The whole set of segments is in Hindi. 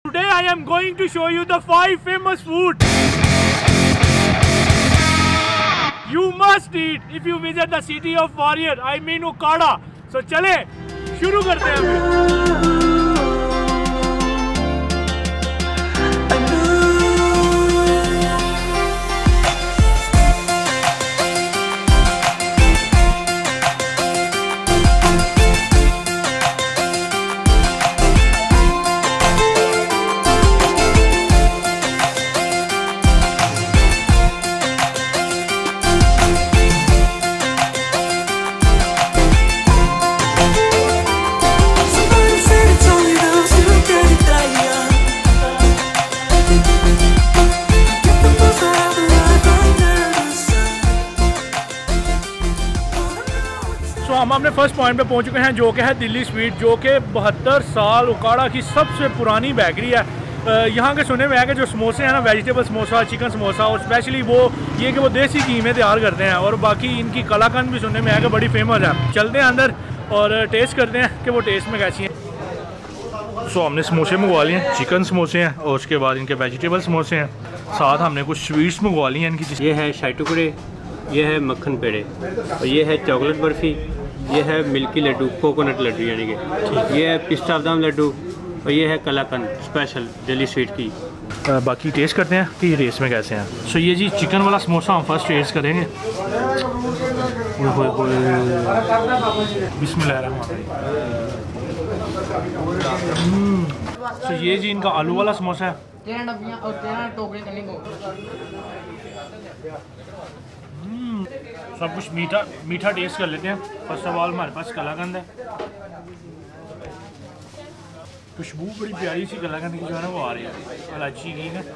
Today I am going to show you the 5 famous food you must eat if you visit the city of warrior, I mean Okada. So चले शुरू करते हैं। हम अपने फर्स्ट पॉइंट पे पहुंच चुके हैं जो कि है दिल्ली स्वीट, जो कि 72 साल उकाड़ा की सबसे पुरानी बेकरी है। यहाँ के सुने में है कि जो समोसे हैं ना, वेजिटेबल समोसा, चिकन समोसा, और स्पेशली वो ये कि वो देसी घी में तैयार करते हैं, और बाकी इनकी कलाकंद भी सुनने में है कि बड़ी फेमस है। चलते हैं अंदर और टेस्ट करते हैं कि वो टेस्ट में कैसी हैं। सो हमने समोसे मंगवा लिए हैं, चिकन समोसे हैं, और उसके बाद इनके वेजिटेबल समोसे हैं, साथ हमने कुछ स्वीट्स मंगवा ली हैं इनकी। ये है शाही टुकड़े, ये है मक्खन पेड़े, और ये है चॉकलेट बर्फ़ी, ये है मिल्की लड्डू, कोकोनट लड्डू यानी कि, ये है पिस्ता बादाम लड्डू, और ये है कलाकंद स्पेशल दिल्ली स्वीट की। बाकी टेस्ट करते हैं कि ये टेस्ट में कैसे हैं। सो ये जी चिकन वाला समोसा हम फर्स्ट टेस्ट करेंगे। बिस्मिल्लाहिर्रहमानिर्रहीम। सो ये जी इनका आलू वाला समोसा है। सब कुछ मीठा मीठा टेस्ट कर लेते हैं। फर्स्ट ऑफ ऑल हमारे पास कलाकंद है, खुशबू बड़ी प्यारी सी कलाकंद की जो है ना वो आ रही है, इलायची घी है।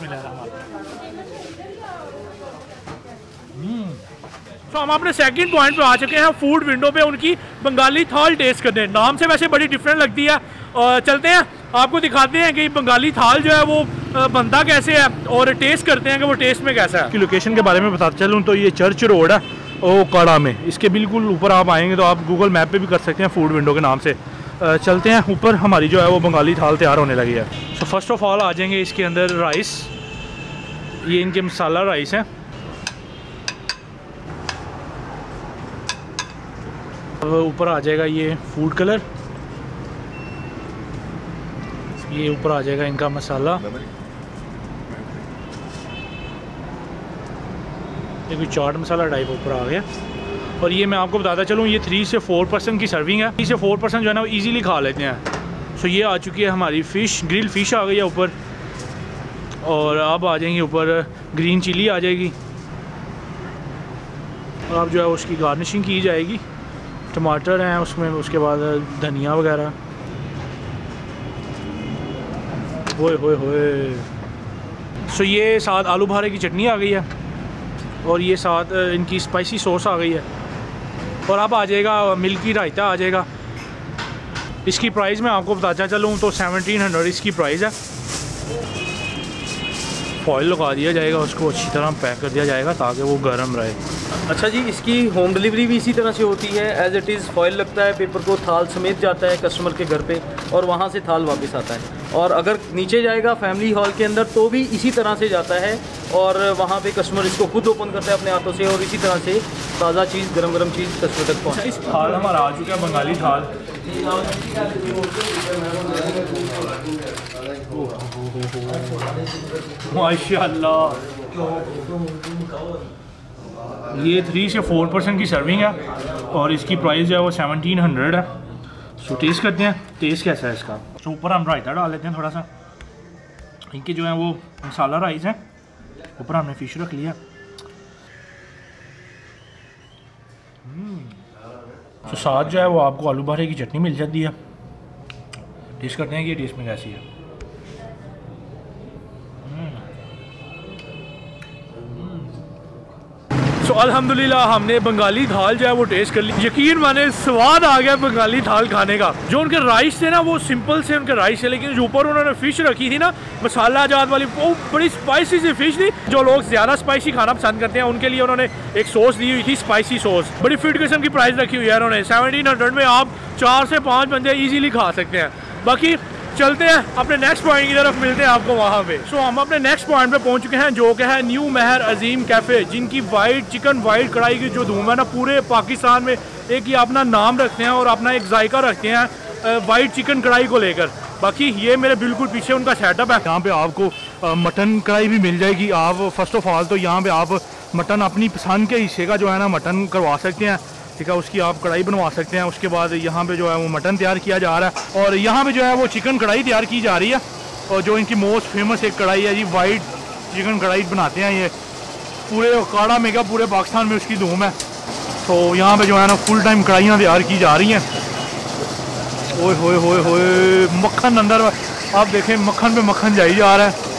तो हम अपने सेकंड पॉइंट पे आ चुके हैं, फूड विंडो पे उनकी बंगाली थाल टेस्ट करते हैं। नाम से वैसे बड़ी डिफरेंट लगती है, और चलते हैं आपको दिखाते हैं कि बंगाली थाल जो है वो बनता कैसे है, और टेस्ट करते हैं कि वो टेस्ट में कैसा है। इसकी लोकेशन के बारे में बताते चलूँ तो ये चर्च रोड है ओकाड़ा में, इसके बिल्कुल ऊपर आप आएंगे तो आप गूगल मैप पे भी कर सकते हैं फूड विंडो के नाम से। चलते हैं ऊपर, हमारी जो है वो बंगाली थाल तैयार होने लगी है। सो फर्स्ट ऑफ ऑल आ जाएंगे इसके अंदर राइस, ये इनके मसाला राइस है। ऊपर आ जाएगा ये फूड कलर, ये ऊपर आ जाएगा इनका मसाला, ये कोई चाट मसाला टाइप ऊपर आ गया। और ये मैं आपको बताता चलूँ, ये 3 से 4 पर्सन की सर्विंग है। 3 से 4 पर्सन जो है ना वो ईज़िली खा लेते हैं। सो ये आ चुकी है हमारी फ़िश, ग्रिल फ़िश आ गई है ऊपर, और अब आ जाएंगे ऊपर ग्रीन चिली आ जाएगी, और अब जो है उसकी गार्निशिंग की जाएगी। टमाटर हैं उसमें, उसके बाद धनिया वगैरह। होए होए होए। सो ये साथ आलू बुखारे की चटनी आ गई है, और ये साथ इनकी स्पाइसी सॉस आ गई है, और अब आ जाएगा मिल्की रायता आ जाएगा। इसकी प्राइस मैं आपको बताता चलूँ तो 1700 इसकी प्राइस है। फॉइल लगा दिया जाएगा, उसको अच्छी तरह पैक कर दिया जाएगा ताकि वो गर्म रहे। अच्छा जी, इसकी होम डिलीवरी भी इसी तरह से होती है, एज इट इज़ फॉइल लगता है, पेपर को थाल समेत जाता है कस्टमर के घर पे, और वहाँ से थाल वापस आता है। और अगर नीचे जाएगा फैमिली हॉल के अंदर तो भी इसी तरह से जाता है, और वहाँ पे कस्टमर इसको खुद ओपन करता है अपने हाथों से, और इसी तरह से ताज़ा चीज़, गरम गरम चीज़ कस्टमर तक पहुँचती है। इस थाल हमारा आ चुका है बंगाली थाल। माशाल्लाह, ये 3 से 4 पर्सन की सर्विंग है, और इसकी प्राइस जो है वो 1700 है। सो टेस्ट करते हैं टेस्ट कैसा है इसका। तो ऊपर हम रायता डाल लेते हैं थोड़ा सा। इनके जो है वो मसाला राइस है, ऊपर हमने फ़िश रख लिया। तो साथ जो है वो आपको आलू बुखारे की चटनी मिल जाती है। टेस्ट करते हैं कि ये टेस्ट में कैसी है। तो अल्हम्दुलिल्लाह हमने बंगाली थाल जो है वो टेस्ट कर ली। यकीन माने स्वाद आ गया बंगाली थाल खाने का। जो उनके राइस थे ना वो सिंपल से उनके राइस थे, लेकिन जो ऊपर उन्होंने फ़िश रखी थी ना मसाला जात वाली, वो बड़ी स्पाइसी सी फ़िश थी। जो लोग ज़्यादा स्पाइसी खाना पसंद करते हैं उनके लिए उन्होंने एक सॉस दी हुई थी, स्पाइसी सॉस। बड़ी फिट किस्म की प्राइस रखी हुई है उन्होंने। 1700 में आप 4 से 5 बंदे ईजीली खा सकते हैं। बाकी चलते हैं अपने नेक्स्ट पॉइंट की तरफ, मिलते हैं आपको वहाँ पे। सो हम अपने नेक्स्ट पॉइंट पे पहुँच चुके हैं, जो कि है न्यू महर अजीम कैफ़े, जिनकी वाइट चिकन वाइट कढ़ाई की जो धूम है ना, पूरे पाकिस्तान में एक ही अपना नाम रखते हैं और अपना एक जायका रखते हैं वाइट चिकन कढ़ाई को लेकर। बाकी ये मेरे बिल्कुल पीछे उनका सेटअप है। यहाँ पे आपको मटन कढ़ाई भी मिल जाएगी। आप फर्स्ट ऑफ ऑल तो यहाँ पे आप मटन अपनी पसंद के हिस्से का जो है ना मटन करवा सकते हैं, ठीक है, उसकी आप कढ़ाई बनवा सकते हैं। उसके बाद यहाँ पे जो है वो मटन तैयार किया जा रहा है और यहाँ पे जो है वो चिकन कढ़ाई तैयार की जा रही है। और जो इनकी मोस्ट फेमस एक कढ़ाई है जी, वाइट चिकन कढ़ाई बनाते हैं ये, पूरे काड़ा में क्या पूरे पाकिस्तान में उसकी धूम है। तो यहाँ पे जो है ना फुल टाइम कढ़ाइयाँ तैयार की जा रही हैं। ओए होए होए होए, मक्खन अंदर आप देखें, मक्खन पे मक्खन जाई जा रहा है।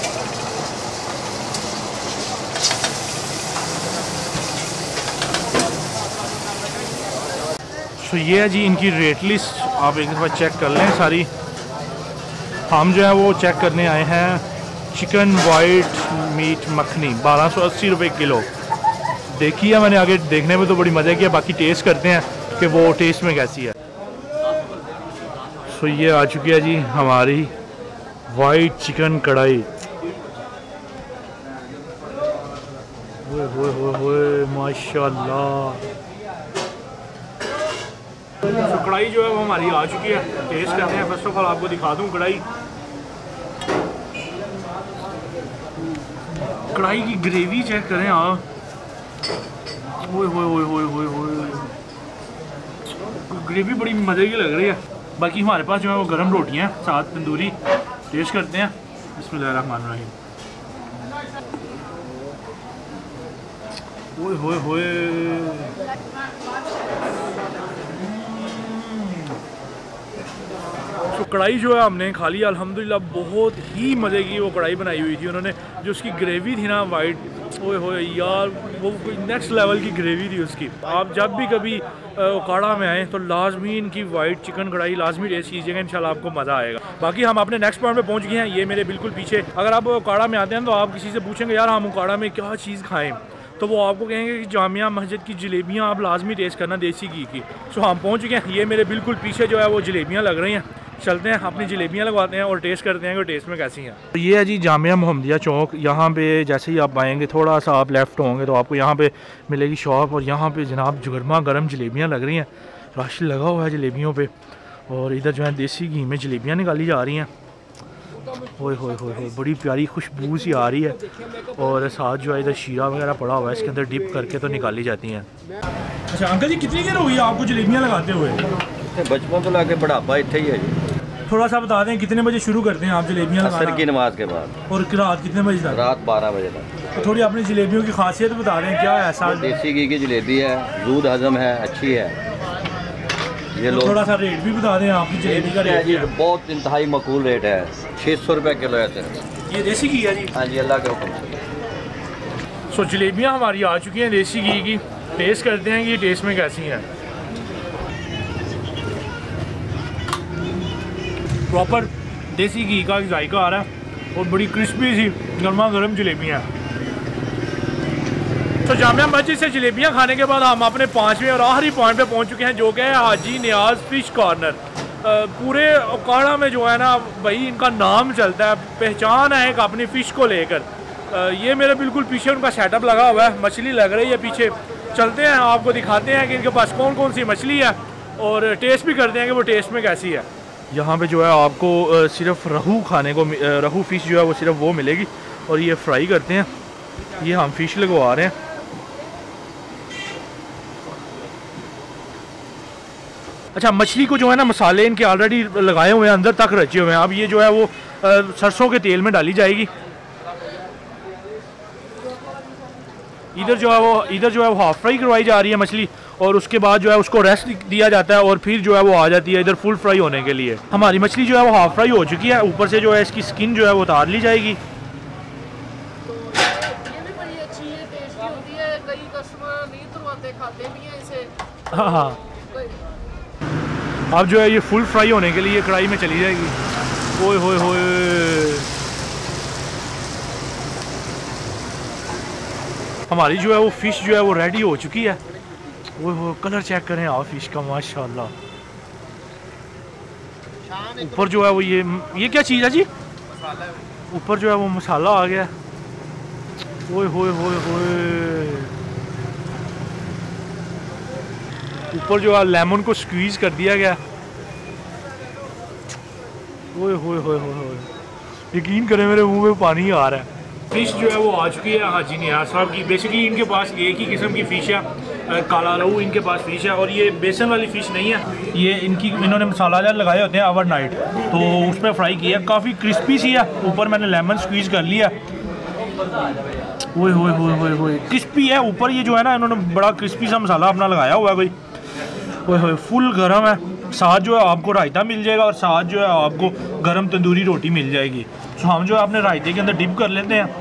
तो ये है जी इनकी रेट लिस्ट, आप एक दफ़ा चेक कर लें सारी। हम जो है वो चेक करने आए हैं चिकन वाइट मीट मखनी 1280 रुपये किलो। देखी है मैंने, आगे देखने में तो बड़ी मज़े की है, बाकी टेस्ट करते हैं कि वो टेस्ट में कैसी है। सो ये आ चुकी है जी हमारी वाइट चिकन कढ़ाई। ओए माशाल्लाह। तो कढ़ाई जो है वो हमारी आ चुकी है, टेस्ट करते हैं। फर्स्ट ऑफ ऑल आपको दिखा दूं कढ़ाई की ग्रेवी चेक करें आप। ओए होए होए होए होए होए, ग्रेवी बड़ी मज़े की लग रही है। बाकी हमारे पास जो है वो गर्म रोटियां हैं साथ तंदूरी, टेस्ट करते हैं। बिस्मिल्लाहिर्रहमानिर्रहीम। ओए होए होए, तो कढ़ाई जो है हमने खा लिया अल्हम्दुलिल्लाह। बहुत ही मज़े की वो कढ़ाई बनाई हुई थी उन्होंने। जो उसकी ग्रेवी थी ना वाइट, ओए होए यार, वो नेक्स्ट लेवल की ग्रेवी थी उसकी। आप जब भी कभी काड़ा में आएँ तो लाजमी इनकी वाइट चिकन कढ़ाई लाजमी टेस्ट कीजिएगा, इंशाल्लाह आपको मज़ा आएगा। बाकी हम अपने नेक्स्ट पॉइंट पे पहुंच गए हैं, ये मेरे बिल्कुल पीछे। अगर आप काड़ा में आते हैं तो आप किसी से पूछेंगे यार हम काड़ा में क्या चीज़ खाएँ, तो वो आपको कहेंगे कि जामिया मस्जिद की जलेबियाँ आप लाजमी टेस्ट करना देसी घी की। सो हम पहुँच चुके हैं, ये मेरे बिल्कुल पीछे जो है वो जलेबियाँ लग रही हैं। चलते हैं अपनी जलेबियाँ लगवाते हैं और टेस्ट करते हैं कि टेस्ट में कैसी हैं। तो ये है जी जामिया मोहम्मदिया चौक। यहाँ पे जैसे ही आप आएंगे थोड़ा सा आप लेफ़्ट होंगे तो आपको यहाँ पे मिलेगी शॉप, और यहाँ पे जनाब गर्मा गर्म जलेबियाँ लग रही हैं, रश लगा हुआ है जलेबियों पे। और इधर जो है देसी घी में जलेबियाँ निकाली जा रही हैं। ओए होए होए होए, बड़ी प्यारी खुशबू सी आ रही है। और साथ जो है इधर शीरा वगैरह पड़ा हुआ है, इसके अंदर डिप करके तो निकाली जाती हैं। अच्छा अंकल जी, कितनी देर हो गई आपको जलेबियाँ लगाते हुए? बचपन तो लाके बुढ़ापा इतने ही है जी। थोड़ा सा बता दें कितने बजे शुरू करते हैं आप जलेबियाँ असर की नमाज के बाद, और रात कितने बजे तक? रात 12 बजे तक। तो थोड़ी अपनी जलेबियों की खासियत बता दें, क्या है ऐसा? देसी घी की जलेबी है, दूध हजम है, अच्छी है। ये तो लोग थोड़ा सा रेट भी बता दें आपकी जलेबी का रेट जी, बहुत इंतहाई मकबूल रेट है, 600 रुपये किलो है सर। ये देसी घी है जी? हाँ जी, अल्लाह के हुक्म से। सो जलेबियाँ हमारी आ चुकी हैं देसी घी की, टेस्ट करते हैं कि ये टेस्ट में कैसी हैं। प्रॉपर देसी घी का जायका आ रहा है और बड़ी क्रिस्पी सी गर्मा गर्म जलेबियाँ। तो जामिया मस्जिद से जलेबियाँ खाने के बाद हम अपने 5वें और आखिरी पॉइंट पे पहुंच चुके हैं, जो कि है हाजी नियाज फ़िश कॉर्नर। पूरे काड़ा में जो है ना भाई इनका नाम चलता है, पहचान है एक अपनी फ़िश को लेकर। ये मेरे बिल्कुल पीछे उनका सेटअप लगा हुआ है, मछली लग रही है पीछे। चलते हैं आपको दिखाते हैं कि इनके पास कौन कौन सी मछली है और टेस्ट भी करते हैं कि वो टेस्ट में कैसी है। यहाँ पे जो है आपको सिर्फ रहू खाने को, रहू फ़िश जो है वो सिर्फ वो मिलेगी और ये फ्राई करते हैं। ये हम फ़िश लगवा रहे हैं। अच्छा, मछली को जो है ना मसाले इनके ऑलरेडी लगाए हुए हैं, अंदर तक रचे हुए हैं। अब ये जो है वो सरसों के तेल में डाली जाएगी। इधर जो है वो हाफ फ्राई करवाई जा रही है मछली, और उसके बाद जो है उसको रेस्ट दिया जाता है और फिर जो है वो आ जाती है इधर फुल फ्राई होने के लिए। हमारी मछली जो है वो हाफ फ्राई हो चुकी है, ऊपर से जो है इसकी स्किन जो है वो उतार ली जाएगी। ये भी बड़ी अच्छी है, टेस्टी होती है। कई कस्टमर नहीं तुरवाते, खाते भी हैं इसे। हाँ हाँ, अब जो है ये फुल फ्राई होने के लिए कढ़ाई में चली जाएगी। ओए होए होए, हमारी जो है वो फ़िश जो है वो रेडी हो चुकी है। वो कलर चेक करें आप फ़िश का, माशाल्लाह ऊपर जो है वो ये क्या चीज़ है जी? ऊपर जो है वो मसाला आ गया। ओए होए होए होए। ऊपर जो है लेमन को स्क्वीज कर दिया गया। ओए होए होए होए, यकीन करें मेरे मुंह में पानी आ रहा है। फ़िश जो है वो आ चुकी है हाजी नियाज़ साहब की। बेसिकली इनके पास एक ही किस्म की फ़िश है, काला रहू इनके पास फ़िश है, और ये बेसन वाली फ़िश नहीं है। ये इन्होंने मसाला जार लगाए होते हैं ओवरनाइट, तो उस पर फ्राई किया, काफ़ी क्रिस्पी सी है। ऊपर मैंने लेमन स्क्वीज़ कर लिया। ओए होए होए होए होए, क्रिस्पी है ऊपर। ये जो है ना, इन्होंने बड़ा क्रिस्पी सा मसाला अपना लगाया हुआ है कोई। ओए होए, फुल गर्म है। साथ जो है आपको रायता मिल जाएगा और साथ जो है आपको गरम तंदूरी रोटी मिल जाएगी। तो हम जो है अपने रायते के अंदर डिप कर लेते हैं।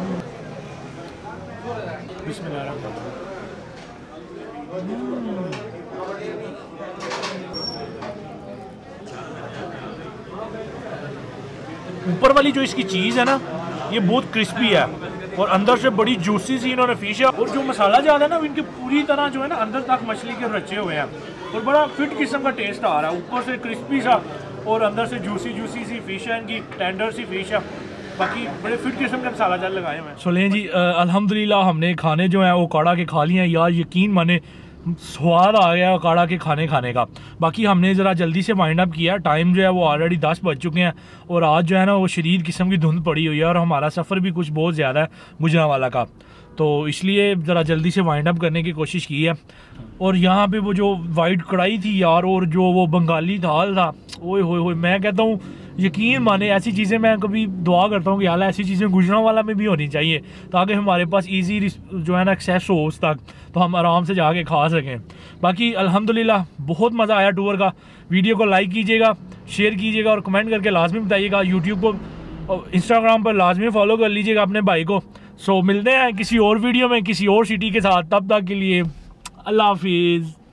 ऊपर वाली जो इसकी चीज़ है ना, ये बहुत क्रिस्पी है और अंदर से बड़ी जूसी सी इन्होंने फिश है। और जो मसाला ज़्यादा है ना, इनके पूरी तरह जो है ना अंदर तक मछली के रचे हुए हैं और बड़ा फिट किस्म का टेस्ट आ रहा है। ऊपर से क्रिस्पी सा और अंदर से जूसी सी फिश है, इनकी टेंडर सी फिश है। बाकी बड़े फिट किस्म के मसाला जाल लगाए हुए हैं। सोलें जी, अल्हम्दुलिल्लाह हमने खाने जो हैं वो काढ़ा के खा लिए हैं। यार यकीन माने स्वाद आ गया काढ़ा के खाने का। बाकी हमने ज़रा जल्दी से वाइंड अप किया। टाइम जो है वो ऑलरेडी 10 बज चुके हैं और आज जो है ना वो शदीद किस्म की धुंध पड़ी हुई है और हमारा सफ़र भी कुछ बहुत ज़्यादा है गुजरांवाला का, तो इसलिए ज़रा जल्दी से वाइंड अप करने की कोशिश की है। और यहाँ पे वो जो वाइट कढ़ाई थी यार, और जो वो बंगाली दाल था, ओए होए होए, मैं कहता हूँ यकीन माने ऐसी चीज़ें मैं कभी दुआ करता हूँ कि हाल ऐसी चीज़ें गुजरांवाला में भी होनी चाहिए ताकि हमारे पास इजी जो है ना एक्सेस हो उस तक, तो हम आराम से जाके खा सकें। बाकी अल्हम्दुलिल्लाह बहुत मज़ा आया टूर का। वीडियो को लाइक कीजिएगा, शेयर कीजिएगा और कमेंट करके लाजमी बताइएगा। यूट्यूब को, इंस्टाग्राम पर लाजमी फॉलो कर लीजिएगा अपने भाई को। सो मिलते हैं किसी और वीडियो में किसी और सिटी के साथ। तब तक के लिए अल्लाह हाफिज़।